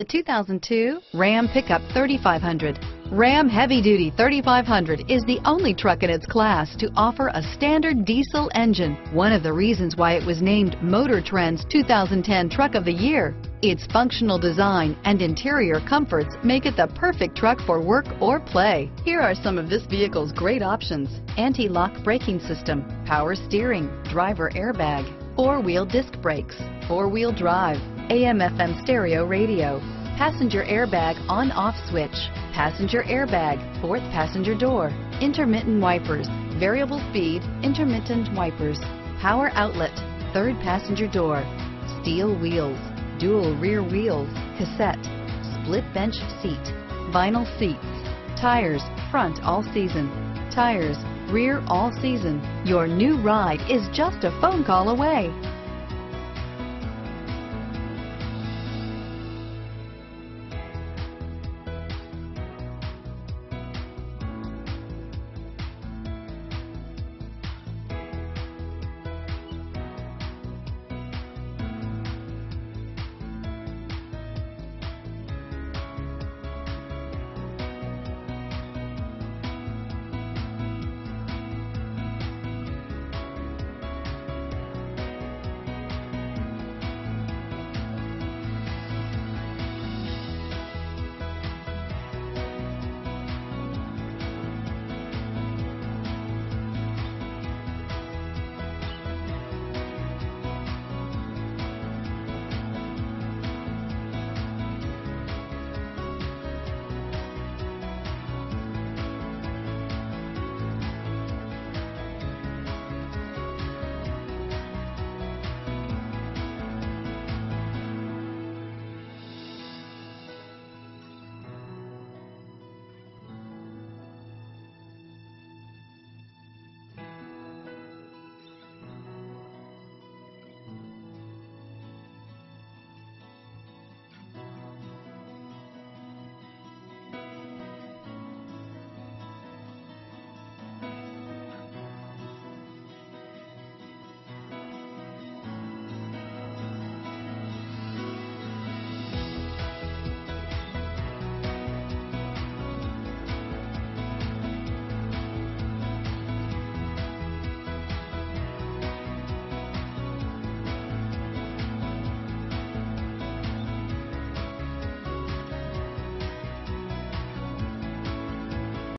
The 2002 Ram Pickup 3500. Ram Heavy Duty 3500 is the only truck in its class to offer a standard diesel engine, one of the reasons why it was named Motor Trend's 2010 Truck of the Year. Its functional design and interior comforts make it the perfect truck for work or play. Here are some of this vehicle's great options: anti-lock braking system, power steering, driver airbag, four-wheel disc brakes, four-wheel drive, AM/FM stereo radio, passenger airbag on-off switch, passenger airbag, fourth passenger door, intermittent wipers, variable speed, intermittent wipers, power outlet, third passenger door, steel wheels, dual rear wheels, cassette, split bench seat, vinyl seats, tires, front all season, tires, rear all season. Your new ride is just a phone call away.